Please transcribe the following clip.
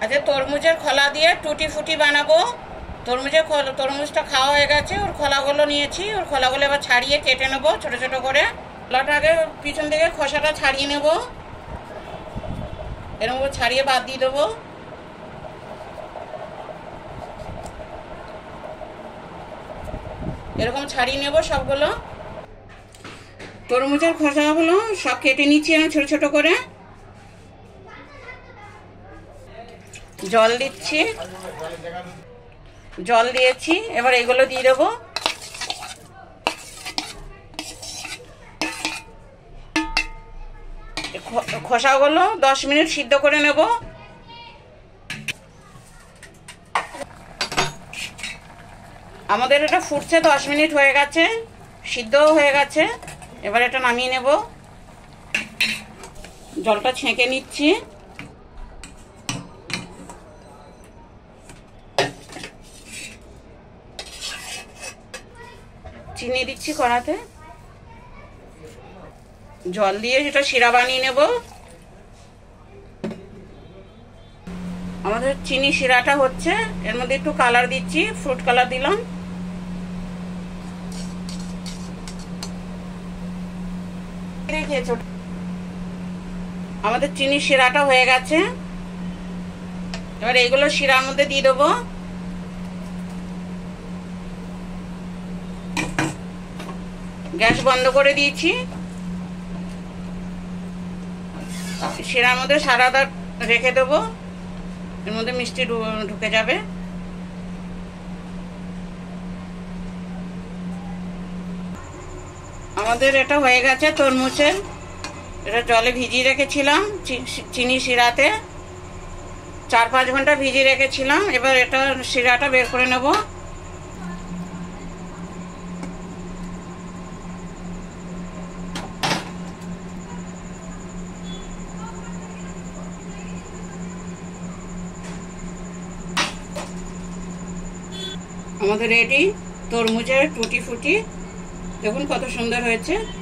আচ্ছা, তরমুজের খোলা দিয়ে টুটি ফুটি বানাবো। তরমুজটা খাওয়া হয়ে গেছে, ওর খোলাগুলো নিয়েছি। ওর খোলাগুলো এবার ছাড়িয়ে কেটে নেবো ছোট ছোট করে। খোলাটা আগে পিছন থেকে খোসাটা ছাড়িয়ে নেব, এরকম ছাড়িয়ে বাদ দিয়ে দেবো। এরকম ছাড়িয়ে নেব সবগুলো। তরমুজের খোসাগুলো সব কেটে নিচ্ছি আমি ছোট ছোট করে। জল দিচ্ছি, জল দিয়েছি। এবার এগুলো দিয়ে দেবো। খোসাগুলো 10 মিনিট সিদ্ধ করে নেব। আমাদের এটা ফুটছে, 10 মিনিট হয়ে গেছে, সিদ্ধও হয়ে গেছে। এবার এটা নামিয়ে নেব। জলটা ছেঁকে নিচ্ছি। চিনি দিচ্ছি কড়াতে, জল দিয়ে সেটা শিরা বানিয়ে নেব। আমাদের চিনি শিরাটা হচ্ছে, এর মধ্যে একটু কালার দিচ্ছি, ফ্রুট কালার দিলাম। আমাদের চিনি শিরাটা হয়ে গেছে। এবার এইগুলো শিরার মধ্যে দিয়ে দেবো। গ্যাস বন্ধ করে দিয়েছি। শিরার মধ্যে সারাটা রেখে দেবো, এর মধ্যে মিষ্টি ঢুকে যাবে। আমাদের এটা হয়ে গেছে তরমুজের। এটা জলে ভিজিয়ে রেখেছিলাম চিনি শিরাতে, 4-5 ঘন্টা ভিজিয়ে রেখেছিলাম। এবার এটা শিরাটা বের করে নেব। আমাদের রেডি তরমুজের টুটি ফুটি। দেখুন কত সুন্দর হয়েছে।